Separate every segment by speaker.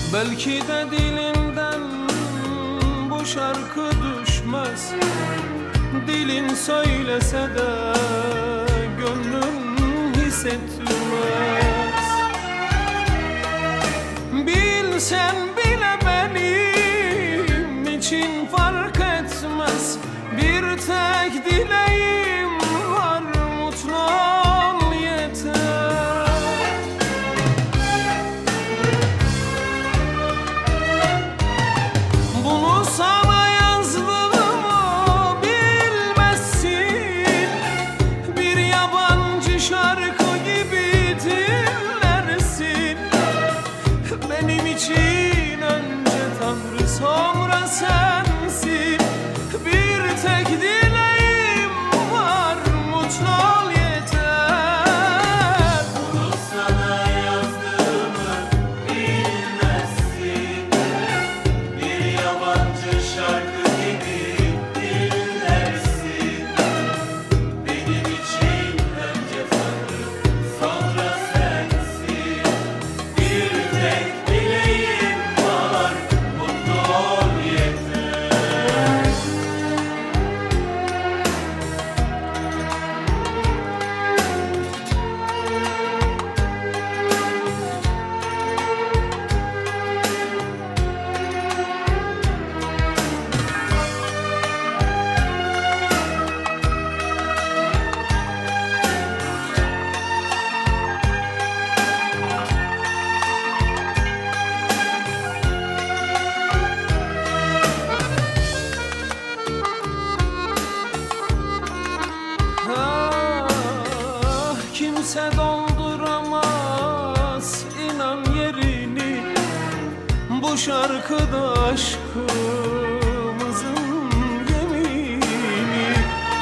Speaker 1: Belki de dilinden bu şarkı düşmez. Dilin söylese de gönlün hissetmez. Bilsen bile benim için fark etmez. Bir tek dileğim var, mutlu ol yeter. Bunu sana yazdığımı bilmezsin. Bir yabancı şarkı gibi dinlersin. Benim için önce Tanrı, sonra sensin. Bir tek dileğim var, mutlu ol yeter.
Speaker 2: Bunu sana yazdığımı bilmezsin. Bir yabancı şarkı gibi dinlersin. Benim için önce Tanrı, sonra sensin. Bir tek dileğim var, mutlu ol yeter.
Speaker 1: Ah, kimse dolduramaz inan yerini. Bu şarkıda aşkımızın yemini.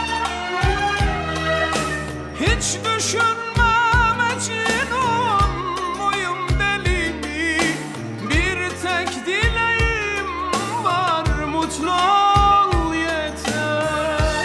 Speaker 1: Hiç düşünmem Mecnun muyum deli mi? Bir tek dileğim var, mutlu ol yeter.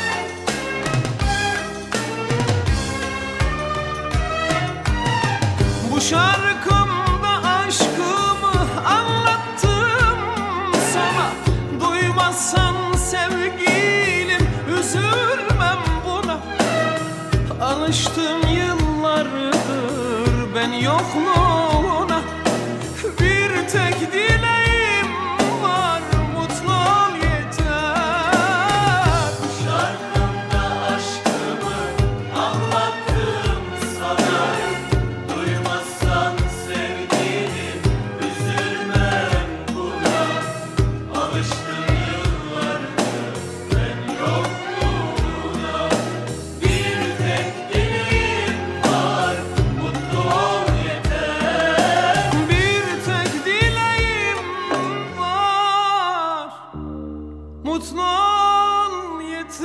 Speaker 1: Bu şarkımda aşkımı anlattım sana. Duymazsan sevgilim, üzülmem buna. Alıştım yıllardır ben yokluğuna. Bir tek dileğim var, mutlu ol yeter.
Speaker 2: Şarkımda aşkımı anlattım sana. Duymazsan sevgilim, üzülmem buna. Alıştım yıllardır ben yokluğuna. Bir tek dileğim var, mutlu ol yeter.
Speaker 1: Bir tek dileğim var, mutlu ol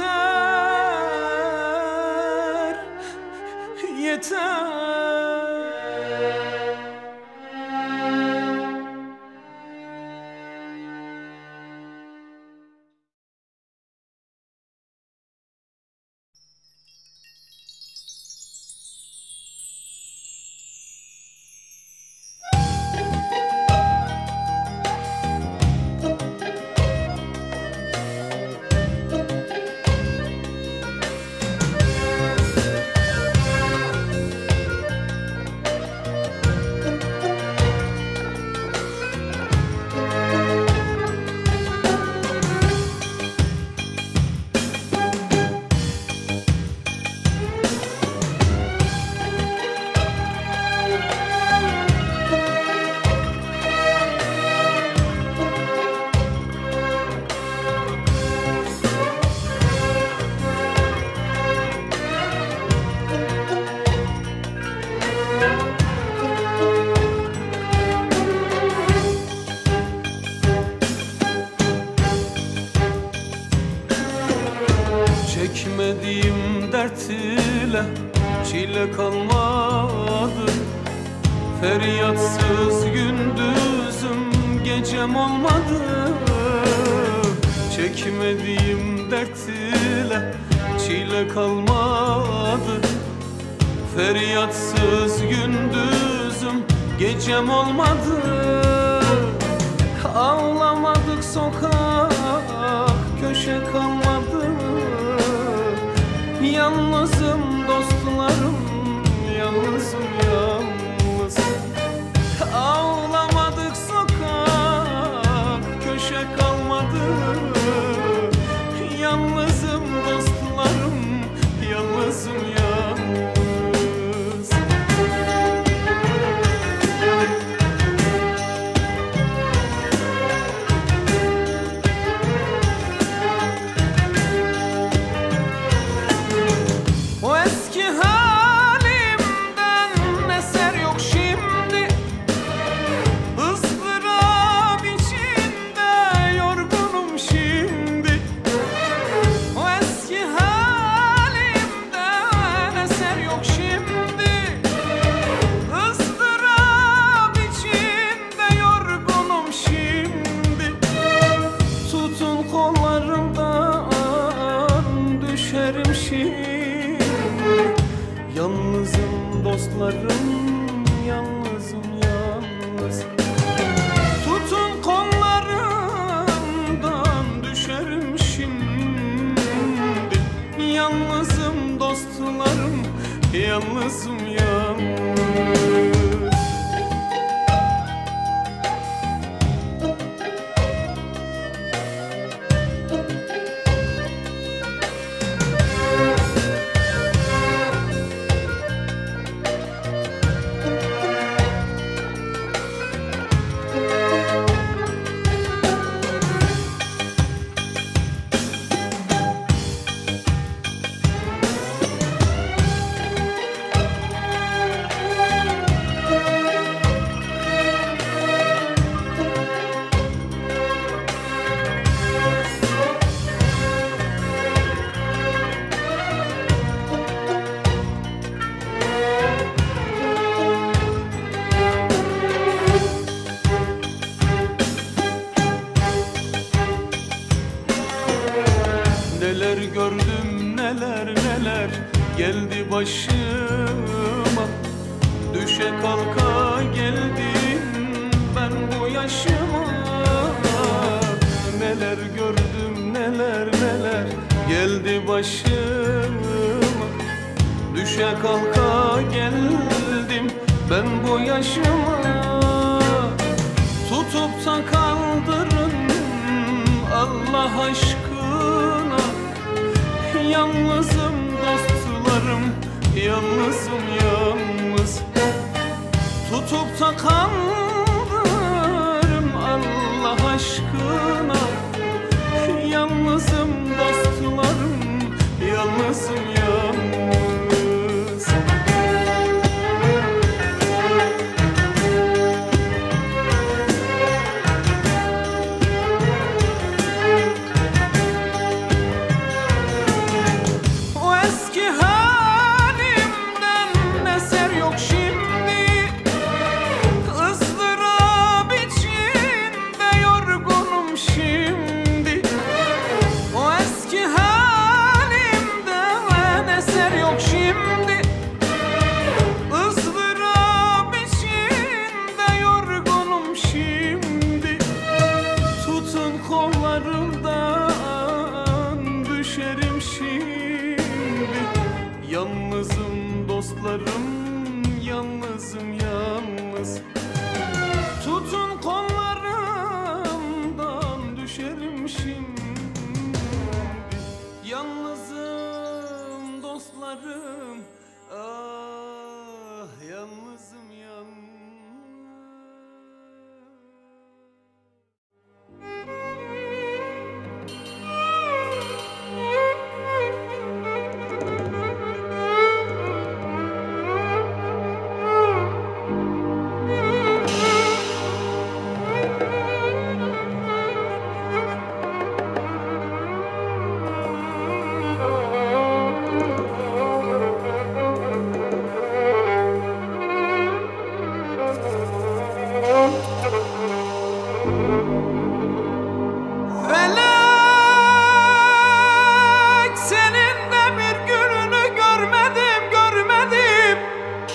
Speaker 1: yeter. Yeter. Çekmediğim dert ile çile kalmadı. Feryatsız gündüzüm gecem olmadı. Çekmediğim dert ile çile kalmadı. Feryatsız gündüzüm gecem olmadı. Ağlamadık sokak köşe kalmadı. Yalnızım dostlarım, yalnızım yalnız. Ağlamadık sokak köşe kalmadı. Yalnızım dostlarım, yalnızım yalnız. O eski halimden eser yok şimdi. Izdırap içinde yorgunum şimdi. O eski halimden eser yok şimdi. Izdırap içinde yorgunum şimdi. Tutun kollarımdan düşerim şimdi. Yalnızım dostlarım, yalnızım yalnız. Tutun kollarımdan düşerim şimdi. Yalnızım dostlarım, yalnızım yalnız. Neler gördüm, neler neler geldi başıma. Düşe kalka geldim ben bu yaşıma. Neler gördüm, neler neler geldi başıma. Düşe kalka geldim ben bu yaşıma. Tutup da kaldırın Allah aşkına. Yalnızım dostlarım, yalnızım yalnız. Tutup da kaldırın Allah aşkına. Yalnızım dostlarım, yalnızım yalnız. O eski halimden eser yok şimdi. Izdırap içinde yorgunum şimdi. O eski halimden eser yok şimdi. Izdırap içinde yorgunum şimdi. Tutun kollarımdan düşerim şimdi. Yalnızım dostlarım, yalnızım yalnız. Tutun kollarımdan düşerim şimdi. Yalnızım dostlarım, ah yalnızım yalnız.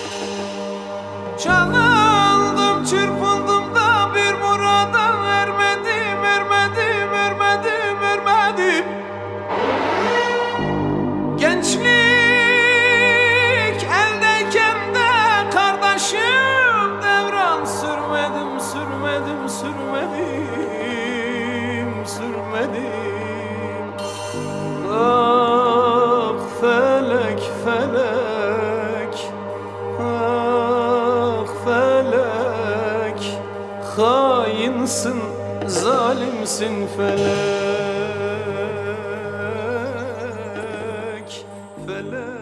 Speaker 1: Çalındım, çırpıldım da bir murada vermedim. yansın, zalimsin felek, felek.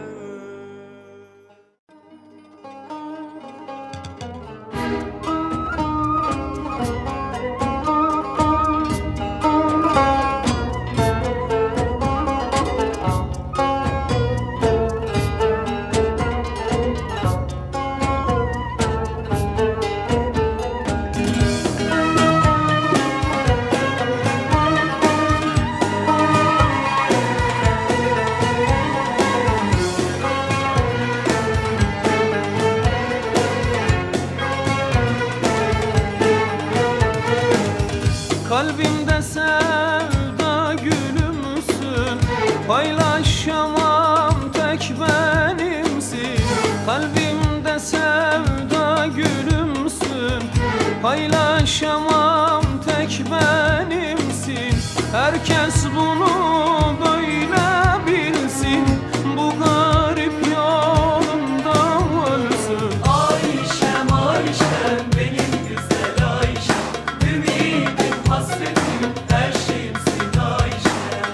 Speaker 1: Kalbimde sevda gülümsün, paylaşamam tek benimsin. Kalbimde sevda gülümsün, paylaşamam tek benimsin. Herkes bunu böyle bilsin, bu garip yolunda ölsün.
Speaker 2: Ayşem Ayşem benim güzel Ayşem, ümidim hasretim her şeyimsin Ayşem.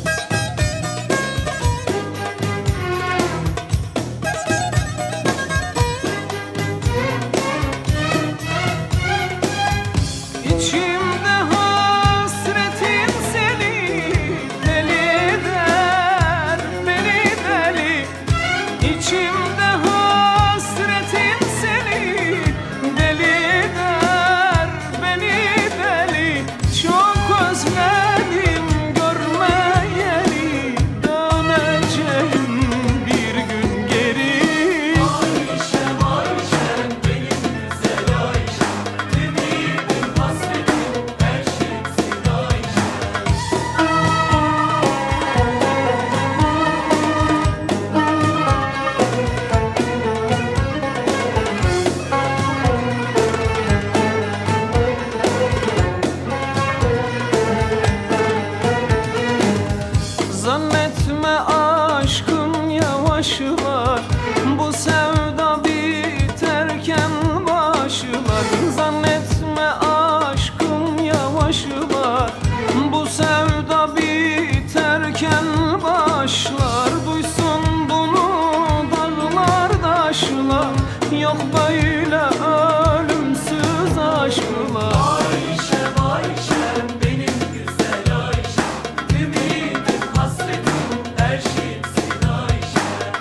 Speaker 1: İçimde hasretin seni deli eder, beni deli. İçimde hasretin seni deli eder, beni deli. Çok özledim görmeyeli, döneceğim bir gün geri.
Speaker 2: Ayşem Ayşem benim güzel Ayşem, ümidim hasretim her şeyimsin Ayşem.
Speaker 1: Zannetme aşkım yavaşlar, bu sevda biterken başlar. Zannetme aşkım yavaşlar, bu sevda biterken başlar. Duysun bunu dağlar taşlar, yok böyle ölümsüz aşklar.
Speaker 2: Ayşem Ayşem benim güzel Ayşem, ümidim hasretim her şeyimsin Ayşem.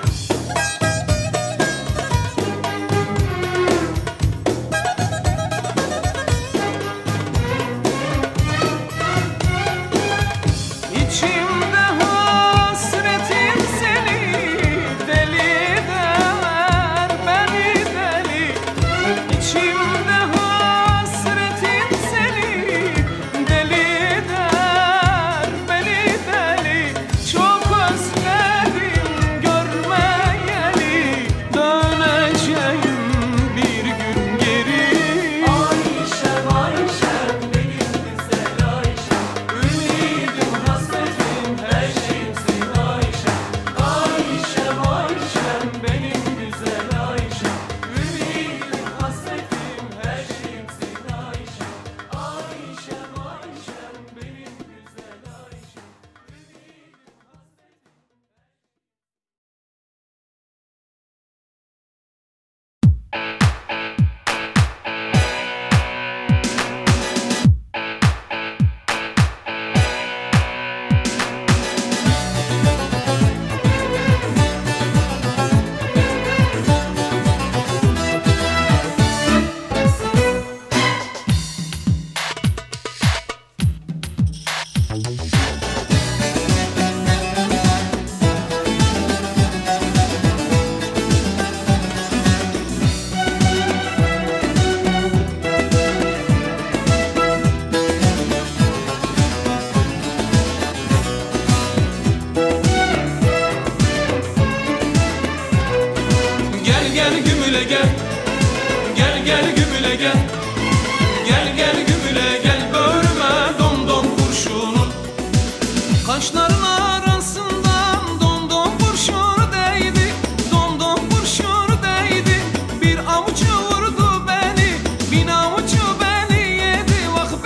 Speaker 1: İçimde hasretin seni deli eder, beni deli. İçimde hasretin seni deli eder, beni deli. Çok özledim görmeyeli, döneceğim bir gün geri.
Speaker 2: Ayşem Ayşem benim güzel Ayşem, ümidim hasretim her şeyimsin Ayşem. Ayşem Ayşem benim güzel Ayşem, ümidim hasretim her şeyimsin Ayşem. Ayşem Ayşem benim güzel Ayşem, ümidim
Speaker 1: Gel gümüle gel, gel gümüle gel. Gel gümüle gel, böğrüme dom kurşunun. Kaşların arasından dom kurşunu değdi, dom kurşunu değdi. Bir avucu vurdu beni, bin avucu beni yedi. Vah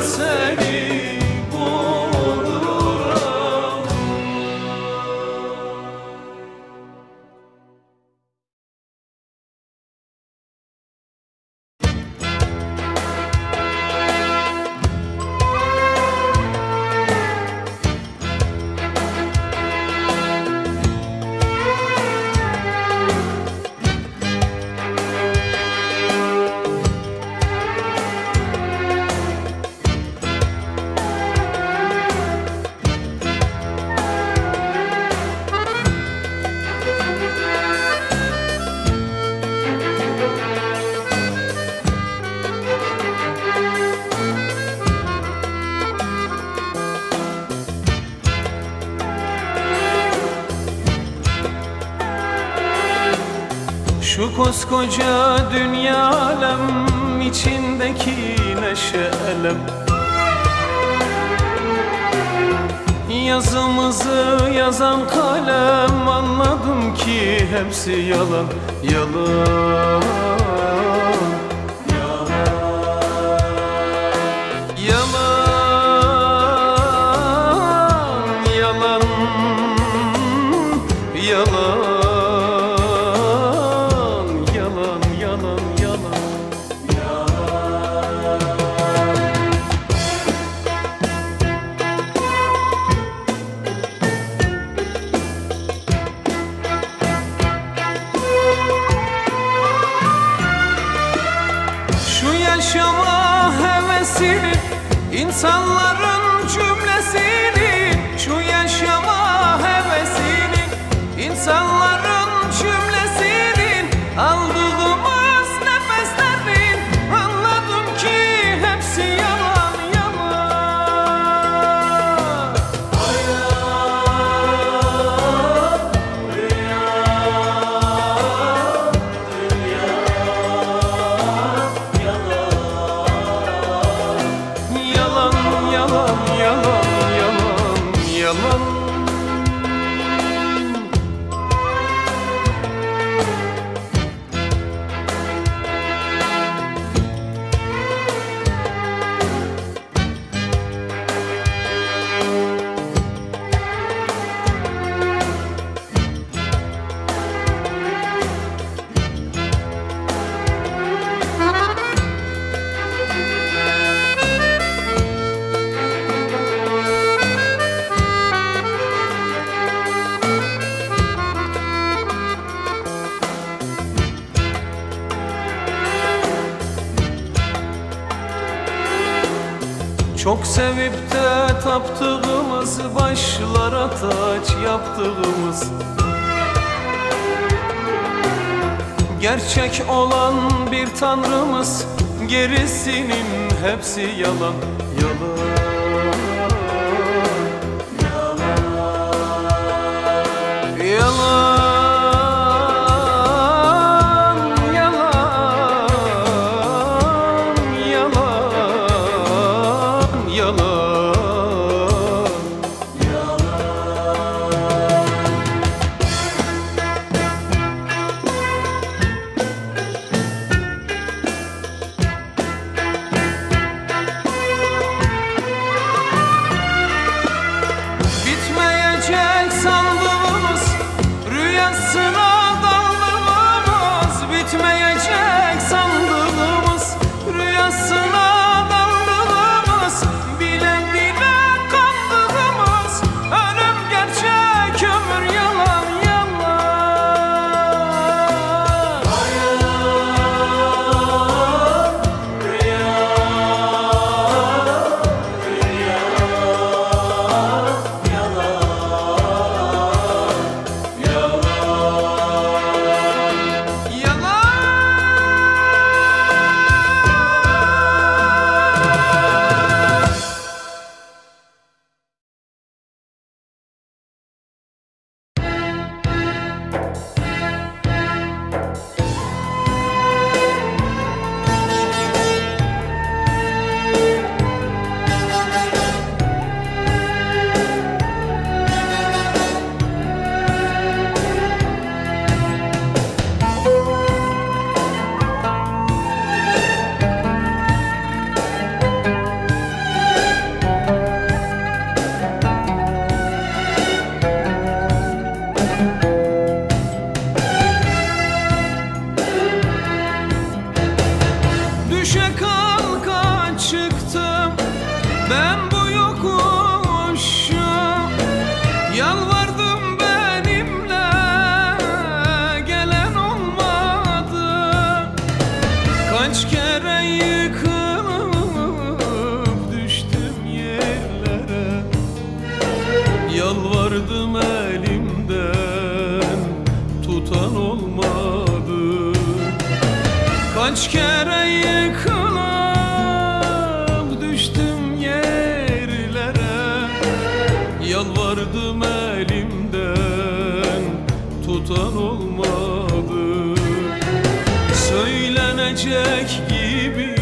Speaker 1: seni bulurum. Şu koskoca dünya alem, içindeki neşe elem, yazımızı yazan kalem, anladım ki hepsi yalan, yalan. Yaşama hevesini, insanların cümlesini, şu yaşama hevesini, insanların cümlesinin, aldığımız nefeslerin, anladım ki hepsi yalan, yalan. Hayat, dünya, dünya. Yalan, yalan, yalan. Çok sevip de taptığımız, başlara taç yaptığımız, gerçek olan bir tanrımız, gerisinin hepsi yalan, yalan. Ben bu yokuşa yalvardım, benimle gelen olmadı. Kaç kere yıkılıp düştüm yerlere, yalvardım, elimden tutan olmadı. Kaç kere yıkılıp düştüm yerlere, yalvardım, elimden tutan olmadı. Söylenecek gibi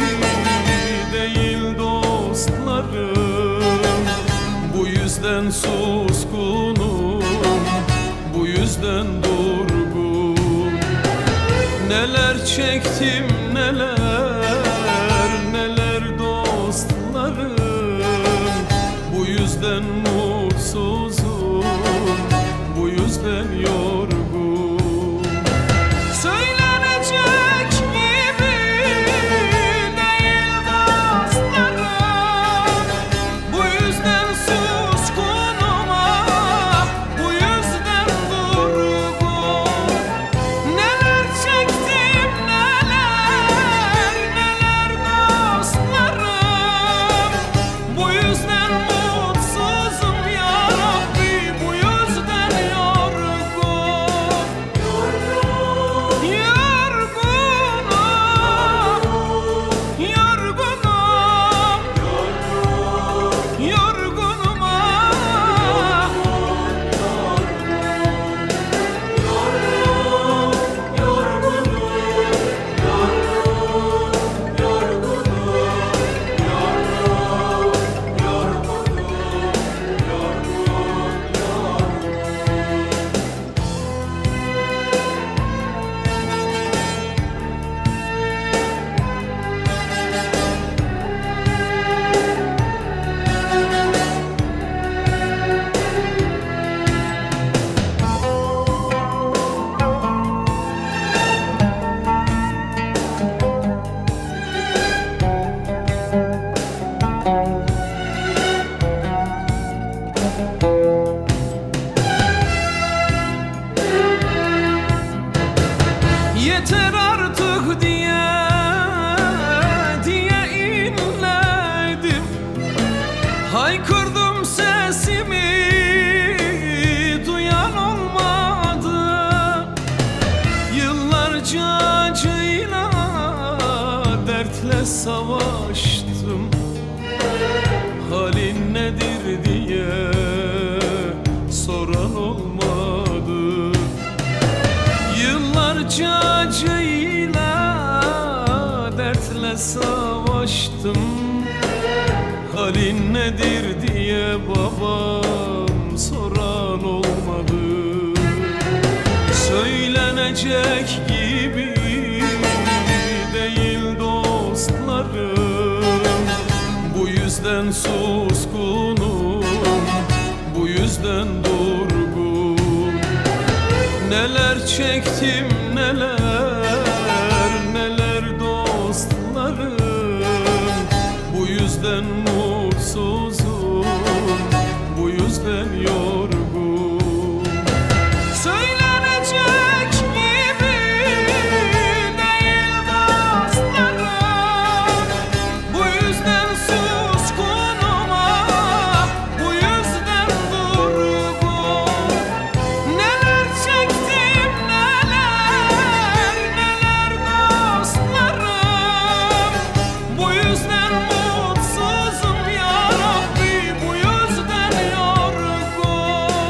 Speaker 1: değil dostlarım, bu yüzden suskunum, bu yüzden durgun. Neler çektim, neler neler dostlarım, bu yüzden mutsuzum, bu yüzden yorgun. Söylenecek gibi değil dostlarım, bu yüzden suskunum, bu yüzden durgun. Neler çektim, neler neler dostlarım, bu yüzden mutsuzum ya Rabbi, bu yüzden yorgun. Yorgunum, yeter artık diye inledim, haykırdım, sesimi duyan olmadı. Yıllarca acıyla, dertle savaştım, halin nedir diye soran olmadı. Yıllarca acıyla, dertle savaştım, halin nedir diye babam soran olmadı. Söylenecek gibi değil dostlarım, bu yüzden suskunum, bu yüzden durgun. Neler çektim, neler neler dostlarım, bu yüzden mutsuzum, bu yüzden yorgun. Söylenecek gibi değil dostlarım, bu yüzden suskunum, bu yüzden durgun. Neler çektim, neler neler dostlarım, bu yüzden mutsuzum ya Rabbi, bu yüzden yorgun.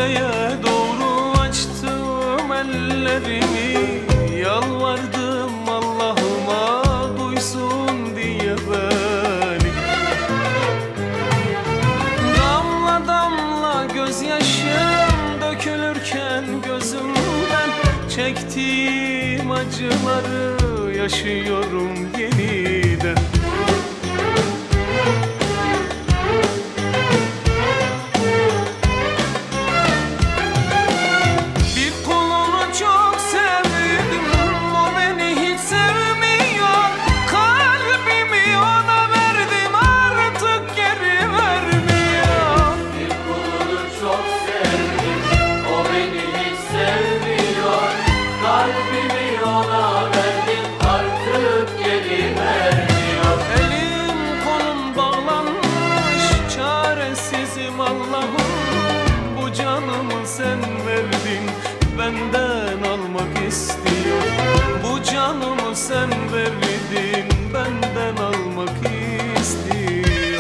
Speaker 1: kimseye doğru açtım ellerimi, yalvardım Allah'ıma duysun diye beni. Damla damla gözyaşım dökülürken gözümden, çektiğim acıları yaşıyorum yeniden. Sen verdin, benden almak istiyor. Bu canımı sen verdin, benden almak istiyor.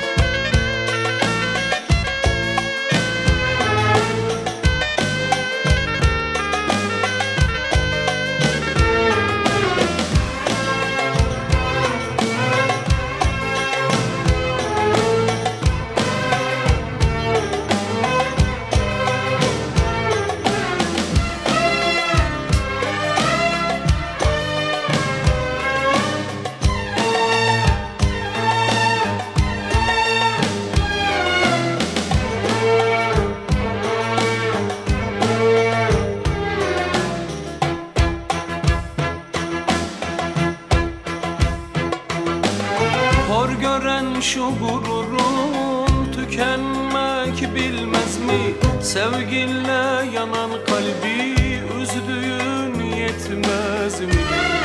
Speaker 1: Hor gören şu gururun tükenmek bilmez mi? Sevginle yanan kalbi üzdüğün yetmez mi?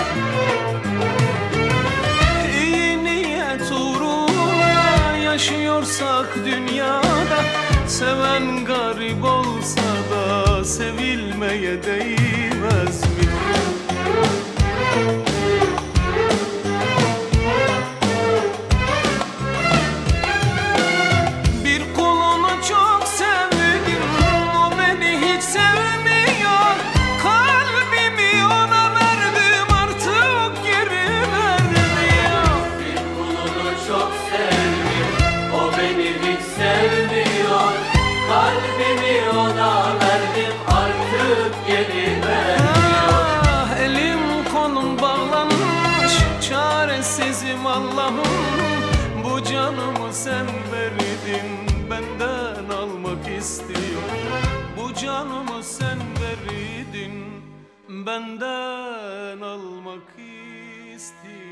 Speaker 1: İyi niyet uğruna yaşıyorsak dünyada, seven garip olsa da sevilmeye değmez mi? Çaresizim Allah'ım, bu canımı sen verdin, benden almak istiyor. Bu canımı sen verdin, benden almak istiyor.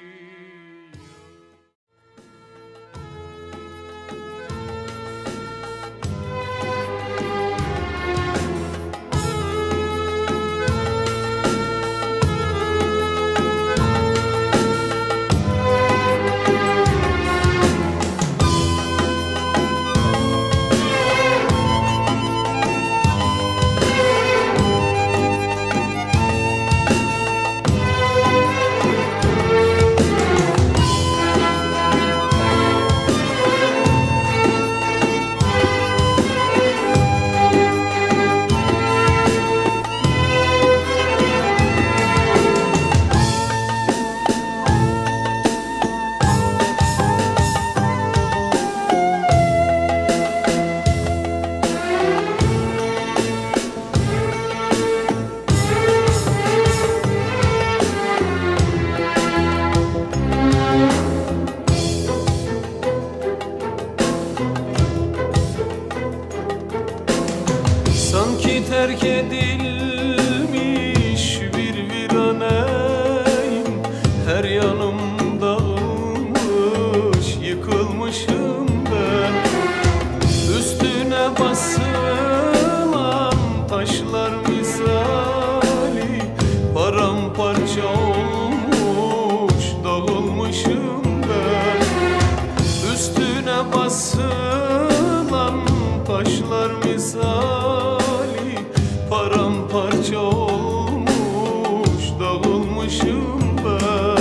Speaker 1: Sanki terk edilmiş bir viraneyim, her yanım dağılmış, yıkılmışım ben. Üstüne basılan taşlar misali, paramparça olmuş, dağılmışım ben. Üstüne basılan taşlar misali, paramparça olmuş, dağılmışım ben.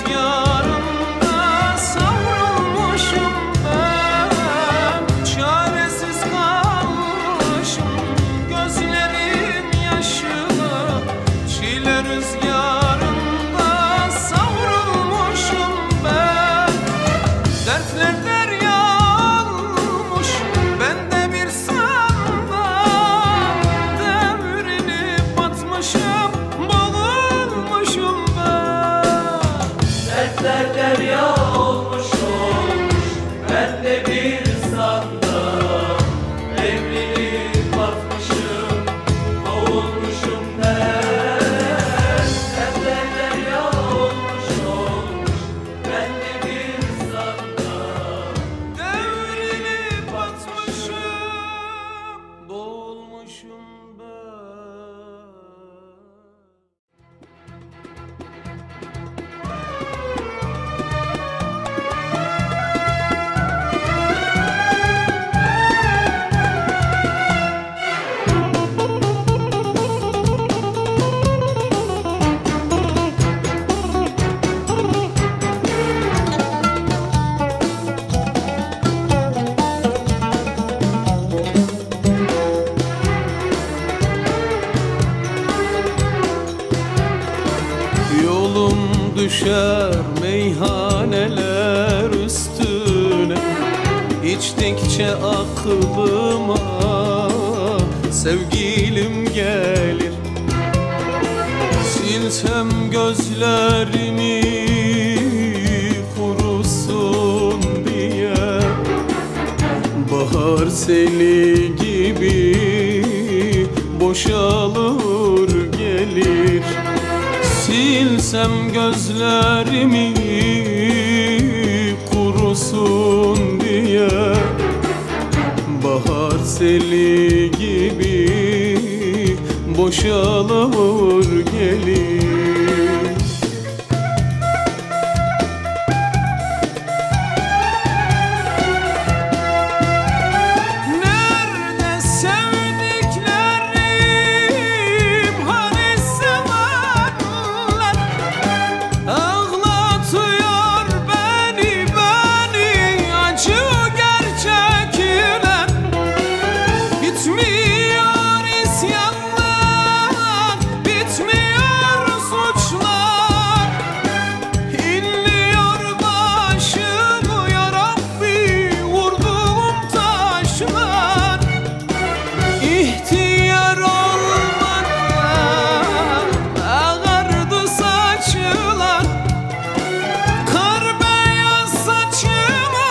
Speaker 1: rüzgarında savrulmuşum ben. Çaresiz kalmışım, gözlerim yaşlı. Çile rüzgarında savrulmuşum ben. Dertler derya olmuş, ben de bir sandal. Devrilip batmışım, boğulmuşum ben.
Speaker 2: Dertler derya olmuş olmuş, ben de bir sandal. Devrilip batmışım, boğulmuşum ben. Dertler derya olmuş olmuş, ben de bir sandal.
Speaker 1: Devrilip batmışım, boğulmuşum ben. Yolum düşer meyhaneler üstüne, İçtikçe aklıma sevgilim gelir. Silsem gözlerimi kurusun diye, bahar seli gibi boşalır gelir. Silsem gözlerimi kurusun diye, bahar seli gibi boşalır gelir. Nerede sevdiklerim, hani sevenler? Ağlatıyor beni acı gerçekler. Bitmiyor isyanlar, bitmiyor suçlar. İnliyor başımı ya Rabbi vurduğum taşlar. İhtiyar olmadan ağardı saçlar. Kar beyaz saçımı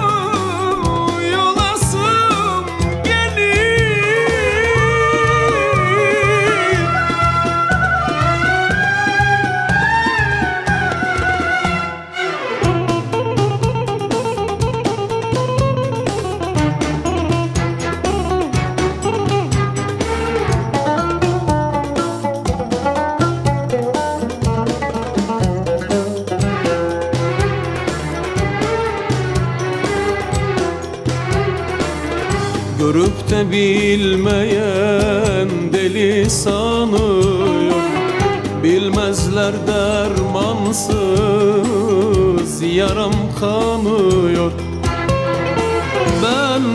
Speaker 1: yolasım gelir. Görüp de bilmeyen deli sanıyor. Bilmezler dermansız yaram kanıyor. Ben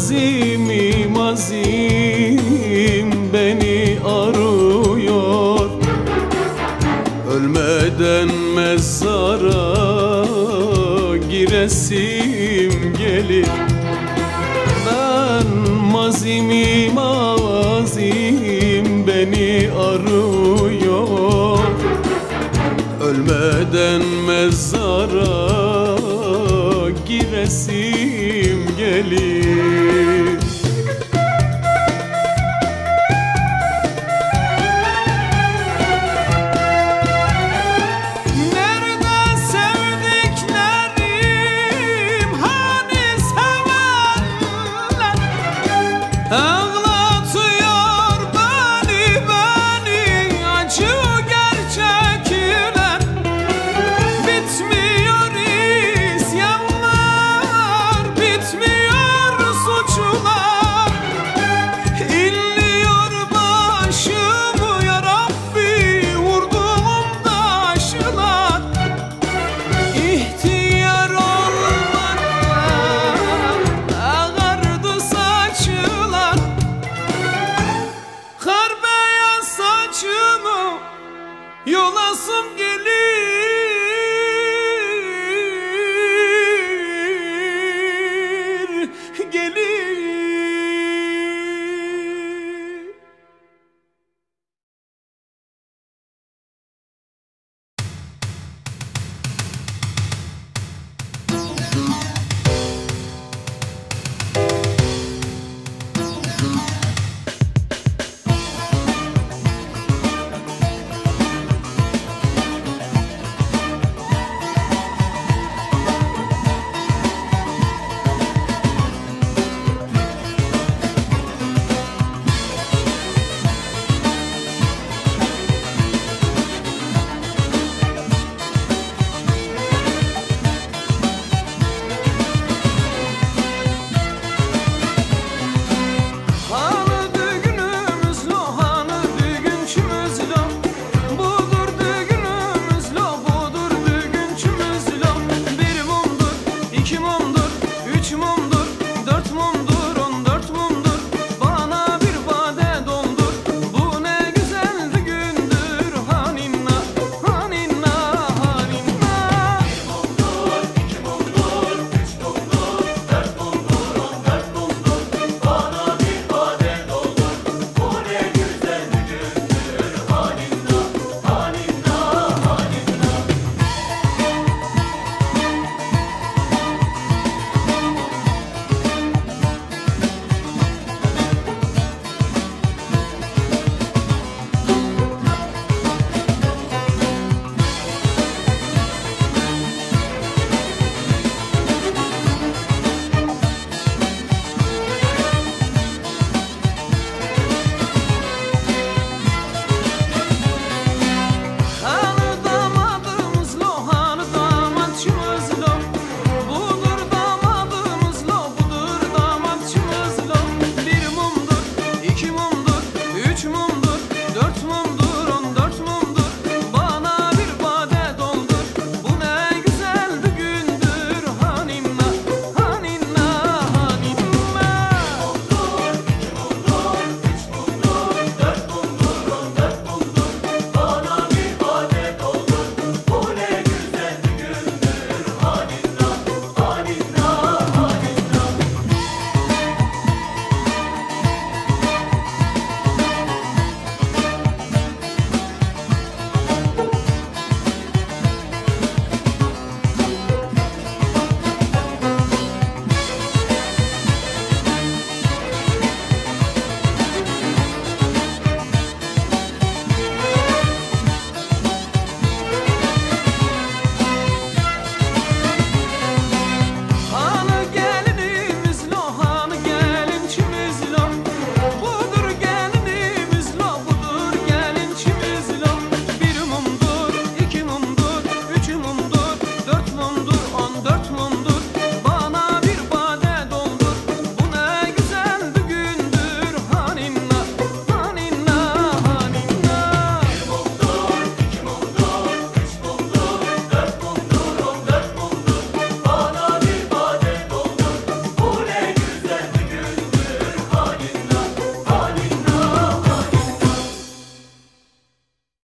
Speaker 1: mazim beni arıyor. Ölmeden mezara giresim gelir. Ben mazim beni arıyor. Ölmeden mezara giresim gelir. Nerede sevdiklerim, hani sevenler? Ağlatıyor yolasım gelir.